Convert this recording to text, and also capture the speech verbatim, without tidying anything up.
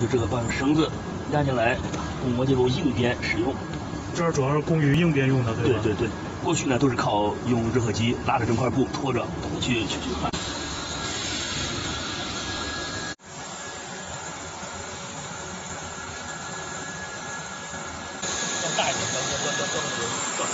就这个把绳子压进来，供我这种硬鞭使用。 这儿主要是供于硬鞭用的，对吧？ 对对对，过去呢都是靠用热合机拉着整块布拖着去去去换。 要大一点，要要要要要